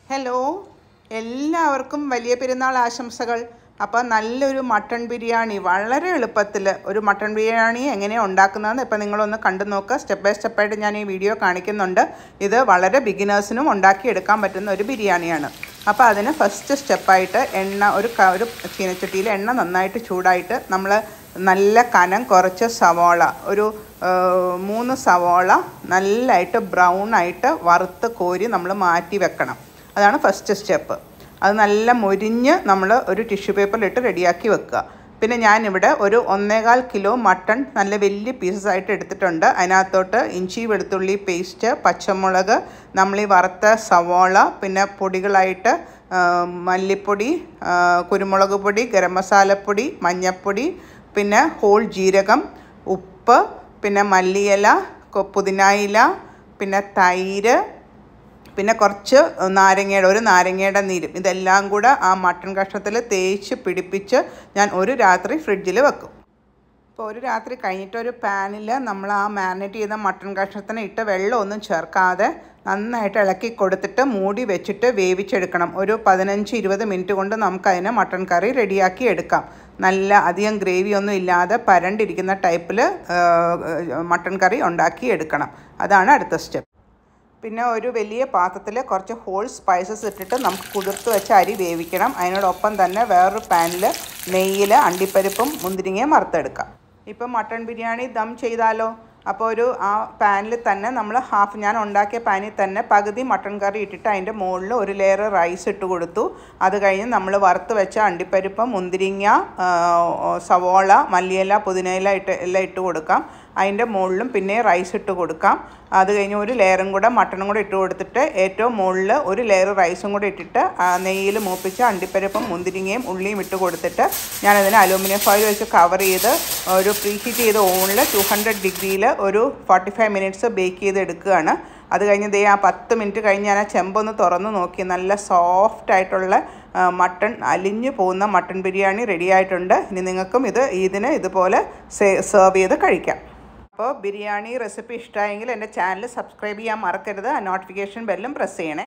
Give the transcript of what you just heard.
Hello, എല്ലാവർക്കും വലിയ പെരുന്നാൾ ആശംസകൾ. അപ്പോൾ നല്ലൊരു മട്ടൺ ബിരിയാണി വളരെ എളുപ്പത്തിൽ ഒരു മട്ടൺ ബിരിയാണി എങ്ങനെയാണ് ഉണ്ടാക്കുന്നതെന്ന് ഇപ്പോൾ നിങ്ങളൊന്ന് കണ്ടു നോക്കുക. സ്റ്റെപ്പ് ബൈ സ്റ്റെപ്പായിട്ട് ഞാൻ ഈ വീഡിയോ കാണിക്കുന്നുണ്ട്. ഇത് വളരെ ബിഗിനേഴ്സിനും ഉണ്ടാക്കിയെടുക്കാൻ പറ്റുന്ന ഒരു ബിരിയാണിയാണ്. അപ്പോൾ അതിന് ഫസ്റ്റ് സ്റ്റെപ്പായിട്ട് ഒരു ചീനച്ചട്ടിയിൽ എണ്ണ നന്നായിട്ട് ചൂടായിട്ട് നമ്മൾ നല്ല കനം കുറച്ച് സവാള, ഒരു 3 സവാള നല്ലതായിട്ട് ബ്രൗൺ ആയിട്ട് വറുത്ത് കോരി നമ്മൾ മാറ്റി വെക്കണം. അതാണ് ഫസ്റ്റ് സ്റ്റെപ്പ്. അത് നല്ല മൊരിഞ്ഞ് നമ്മൾ ഒരു ടിഷ്യൂ പേപ്പറിലിട്ട് റെഡിയാക്കി വെക്കുക. പിന്നെ ഞാനിവിടെ ഒരു 1.25 കിലോ മട്ടൺ നല്ല വലിയ പീസസ് ആയിട്ട് എടുത്തിട്ടുണ്ട്. അതിനകത്തോട്ട് ഇഞ്ചി വെളുത്തുള്ളി പേസ്റ്റ്, പച്ചമുളക്, നമ്മൾ ഈ വറുത്ത സവാള, പിന്നെ പൊടികളായിട്ട് മല്ലിപ്പൊടി, കുരുമുളക് പൊടി, ഗരം മസാലപ്പൊടി, മഞ്ഞൾപ്പൊടി, പിന്നെ ഹോൾ ജീരകം, ഉപ്പ്, പിന്നെ മല്ലിയില, പുതിനയില, പിന്നെ തൈര്, പിന്നെ കുറച്ച് ഒരു നാരങ്ങയുടെ നീരും. ഇതെല്ലാം കൂടെ ആ മട്ടൺ കഷ്ണത്തിൽ തേച്ച് പിടിപ്പിച്ച് ഞാൻ ഒരു രാത്രി ഫ്രിഡ്ജിൽ വെക്കും. ഇപ്പോൾ ഒരു രാത്രി കഴിഞ്ഞിട്ട് ഒരു പാനിൽ നമ്മൾ ആ മാരിനേറ്റ് ചെയ്ത മട്ടൺ കഷ്ണത്തിന് ഇട്ട് വെള്ളമൊന്നും ചേർക്കാതെ നന്നായിട്ട് ഇളക്കി കൊടുത്തിട്ട് മൂടി വെച്ചിട്ട് വേവിച്ചെടുക്കണം. ഒരു 15-20 മിനിറ്റ് കൊണ്ട് നമുക്കതിന് മട്ടൺ കറി റെഡിയാക്കി എടുക്കാം. നല്ല അധികം ഗ്രേവിയൊന്നും ഇല്ലാതെ പരണ്ടിരിക്കുന്ന ടൈപ്പിൽ മട്ടൺ കറി ഉണ്ടാക്കി എടുക്കണം. അതാണ് അടുത്ത സ്റ്റെപ്പ്. പിന്നെ ഒരു വലിയ പാത്രത്തിൽ കുറച്ച് ഹോൾ സ്പൈസസ് ഇട്ടിട്ട് നമുക്ക് കുതിർത്ത് വെച്ച അരി വേവിക്കണം. അതിനോടൊപ്പം തന്നെ വേറൊരു പാനിൽ നെയ്യിൽ അണ്ടിപ്പരിപ്പും മുന്തിരിങ്ങയും വറുത്തെടുക്കാം. ഇപ്പം മട്ടൺ ബിരിയാണി ദം ചെയ്താലോ? അപ്പോൾ ആ പാനിൽ തന്നെ നമ്മൾ ഞാൻ ഉണ്ടാക്കിയ പാനിൽ തന്നെ പകുതി മട്ടൺ കറി ഇട്ടിട്ട് അതിൻ്റെ മുകളിൽ ഒരു ലെയർ റൈസ് ഇട്ട് കൊടുത്തു. അത് കഴിഞ്ഞ് നമ്മൾ വറുത്ത് വെച്ച അണ്ടിപ്പരിപ്പ്, മുന്തിരിങ്ങ, സവോള, മല്ലിയില, പുതിനയില എല്ലാം ഇട്ട് കൊടുക്കാം. അതിൻ്റെ മുകളിലും പിന്നെ റൈസ് ഇട്ട് കൊടുക്കാം. അത് കഴിഞ്ഞ് ഒരു ലെയറും കൂടെ മട്ടണും കൂടെ ഇട്ട് കൊടുത്തിട്ട് ഏറ്റവും മുകളിൽ ഒരു ലെയർ റൈസും കൂടെ ഇട്ടിട്ട് നെയ്യിൽ മൂപ്പിച്ച അണ്ടിപ്പരിപ്പും മുന്തിരിങ്ങയും ഉള്ളിയും ഇട്ട് കൊടുത്തിട്ട് ഞാനതിന് അലൂമിനിയം ഫോയിൽ വെച്ച് കവർ ചെയ്ത് ഒരു പ്രീഹീറ്റ് ചെയ്ത ഓവനിൽ 200 ഡിഗ്രിയിൽ ഒരു 45 മിനിറ്റ്സ് ബേക്ക് ചെയ്ത് എടുക്കുകയാണ്. അത് കഴിഞ്ഞ് ആ 10 മിനിറ്റ് കഴിഞ്ഞ് ഞാൻ ആ ചെമ്പൊന്ന് തുറന്ന് നോക്കി. നല്ല സോഫ്റ്റായിട്ടുള്ള മട്ടൺ, അലിഞ്ഞു പോകുന്ന മട്ടൺ ബിരിയാണി റെഡി ആയിട്ടുണ്ട്. ഇനി നിങ്ങൾക്കും ഇതിന് ഇതുപോലെ സെർവ് ചെയ്ത് കഴിക്കാം. അപ്പോൾ ബിരിയാണി റെസിപ്പി ഇഷ്ടമായെങ്കിൽ എൻ്റെ ചാനൽ സബ്സ്ക്രൈബ് ചെയ്യാൻ മറക്കരുത്. ആ നോട്ടിഫിക്കേഷൻ ബെല്ലും പ്രസ് ചെയ്യണേ.